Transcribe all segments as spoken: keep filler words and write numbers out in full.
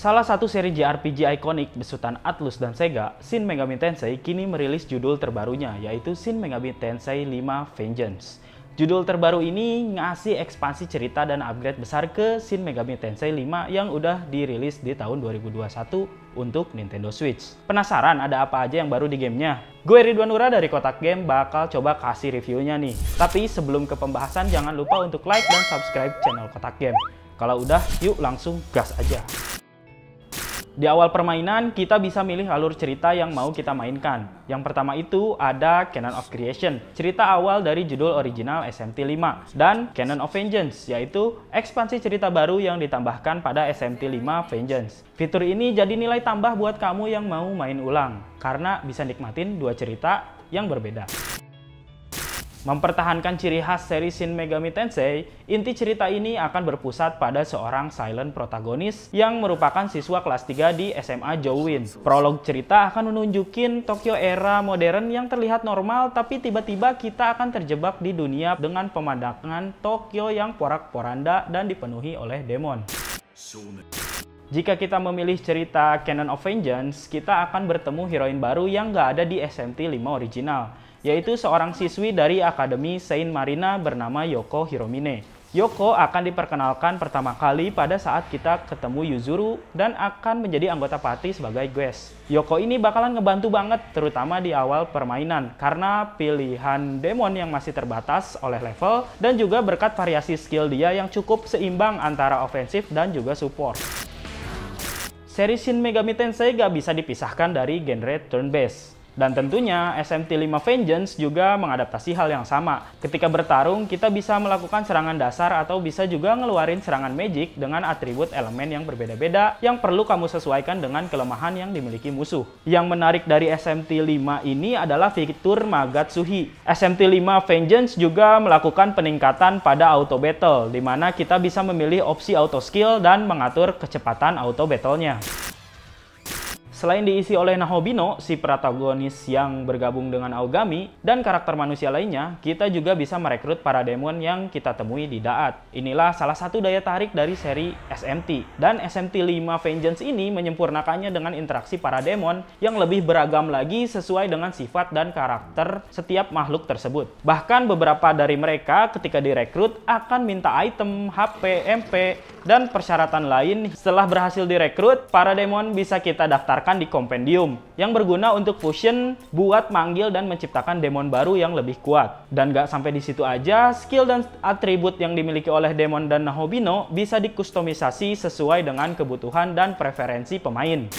Salah satu seri J R P G ikonik besutan Atlus dan Sega, Shin Megami Tensei kini merilis judul terbarunya, yaitu Shin Megami Tensei lima Vengeance. Judul terbaru ini ngasih ekspansi cerita dan upgrade besar ke Shin Megami Tensei lima yang udah dirilis di tahun dua ribu dua puluh satu untuk Nintendo Switch. Penasaran ada apa aja yang baru di gamenya? Gue Ridwan Nura dari Kotak Game bakal coba kasih reviewnya nih. Tapi sebelum ke pembahasan jangan lupa untuk like dan subscribe channel Kotak Game. Kalau udah, yuk langsung gas aja. Di awal permainan, kita bisa milih alur cerita yang mau kita mainkan. Yang pertama itu ada Canon of Creation, cerita awal dari judul original S M T lima. Dan Canon of Vengeance, yaitu ekspansi cerita baru yang ditambahkan pada S M T lima Vengeance. Fitur ini jadi nilai tambah buat kamu yang mau main ulang, karena bisa nikmatin dua cerita yang berbeda. Mempertahankan ciri khas seri Shin Megami Tensei, inti cerita ini akan berpusat pada seorang silent protagonis yang merupakan siswa kelas tiga di S M A Jouin. Prolog cerita akan menunjukin Tokyo era modern yang terlihat normal, tapi tiba-tiba kita akan terjebak di dunia dengan pemandangan Tokyo yang porak-poranda dan dipenuhi oleh demon. Jika kita memilih cerita Canon of Vengeance, kita akan bertemu heroin baru yang nggak ada di S M T lima original, yaitu seorang siswi dari Akademi Saint Marina bernama Yoko Hiromine. Yoko akan diperkenalkan pertama kali pada saat kita ketemu Yuzuru dan akan menjadi anggota party sebagai guest. Yoko ini bakalan ngebantu banget, terutama di awal permainan, karena pilihan demon yang masih terbatas oleh level dan juga berkat variasi skill dia yang cukup seimbang antara ofensif dan juga support. Seri Shin Megami Tensei gak bisa dipisahkan dari genre turn-based. Dan tentunya S M T lima Vengeance juga mengadaptasi hal yang sama. Ketika bertarung, kita bisa melakukan serangan dasar atau bisa juga ngeluarin serangan magic dengan atribut elemen yang berbeda-beda yang perlu kamu sesuaikan dengan kelemahan yang dimiliki musuh. Yang menarik dari S M T lima ini adalah fitur Magatsuhi. S M T lima Vengeance juga melakukan peningkatan pada auto battle, di mana kita bisa memilih opsi auto skill dan mengatur kecepatan auto battle-nya. Selain diisi oleh Nahobino, si protagonis yang bergabung dengan Aogami, dan karakter manusia lainnya, kita juga bisa merekrut para demon yang kita temui di Da'at. Inilah salah satu daya tarik dari seri S M T. Dan S M T lima Vengeance ini menyempurnakannya dengan interaksi para demon yang lebih beragam lagi sesuai dengan sifat dan karakter setiap makhluk tersebut. Bahkan beberapa dari mereka ketika direkrut akan minta item, H P, M P, dan persyaratan lain. Setelah berhasil direkrut, para demon bisa kita daftarkan di kompendium yang berguna untuk fusion buat manggil dan menciptakan demon baru yang lebih kuat. Dan gak sampai di situ aja, skill dan atribut yang dimiliki oleh demon dan Nahobino bisa dikustomisasi sesuai dengan kebutuhan dan preferensi pemain.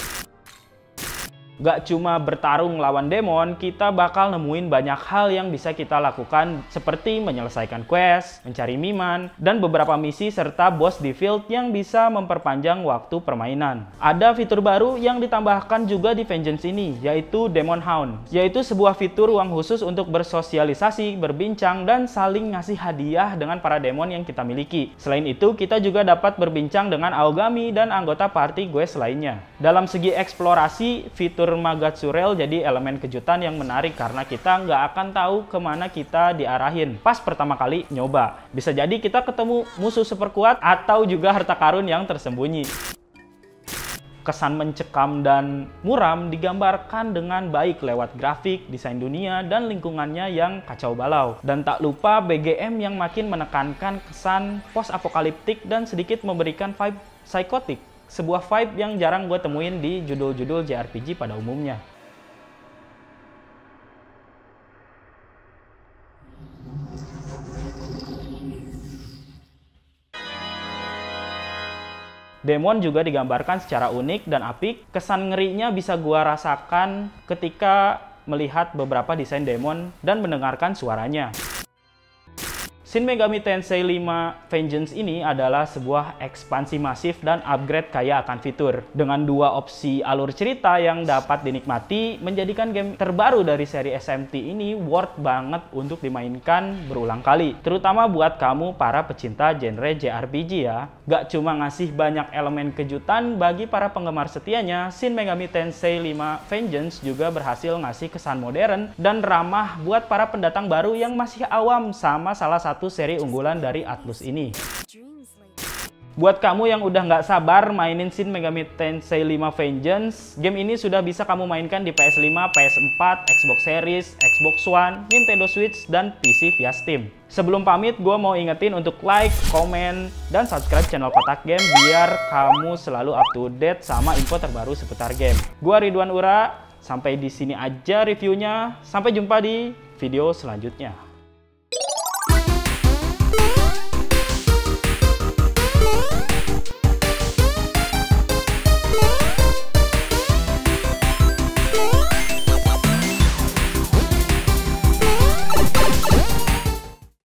Gak cuma bertarung lawan demon, kita bakal nemuin banyak hal yang bisa kita lakukan seperti menyelesaikan quest, mencari miman, dan beberapa misi serta boss di field yang bisa memperpanjang waktu permainan. Ada fitur baru yang ditambahkan juga di Vengeance ini, yaitu Demon Hound, yaitu sebuah fitur ruang khusus untuk bersosialisasi, berbincang, dan saling ngasih hadiah dengan para demon yang kita miliki. Selain itu, kita juga dapat berbincang dengan Aogami dan anggota party quest lainnya. Dalam segi eksplorasi, fitur Magatsurel jadi elemen kejutan yang menarik karena kita nggak akan tahu kemana kita diarahin pas pertama kali nyoba. Bisa jadi kita ketemu musuh super kuat atau juga harta karun yang tersembunyi. Kesan mencekam dan muram digambarkan dengan baik lewat grafik, desain dunia, dan lingkungannya yang kacau balau. Dan tak lupa B G M yang makin menekankan kesan post-apokaliptik dan sedikit memberikan vibe psikotik. Sebuah vibe yang jarang gue temuin di judul-judul J R P G pada umumnya. Demon juga digambarkan secara unik dan apik. Kesan ngerinya bisa gue rasakan ketika melihat beberapa desain demon dan mendengarkan suaranya. Shin Megami Tensei lima Vengeance ini adalah sebuah ekspansi masif dan upgrade kaya akan fitur. Dengan dua opsi alur cerita yang dapat dinikmati, menjadikan game terbaru dari seri S M T ini worth banget untuk dimainkan berulang kali. Terutama buat kamu para pecinta genre J R P G ya. Gak cuma ngasih banyak elemen kejutan bagi para penggemar setianya, Shin Megami Tensei lima Vengeance juga berhasil ngasih kesan modern dan ramah buat para pendatang baru yang masih awam sama salah satu satu seri unggulan dari Atlus ini. Buat kamu yang udah nggak sabar mainin Shin Megami Tensei lima Vengeance, game ini sudah bisa kamu mainkan di P S lima, P S empat, Xbox Series, Xbox One, Nintendo Switch, dan P C via Steam. Sebelum pamit, gue mau ingetin untuk like, komen, dan subscribe channel Kotak Game biar kamu selalu up to date sama info terbaru seputar game. Gue Ridwan Ura, sampai di sini aja reviewnya. Sampai jumpa di video selanjutnya.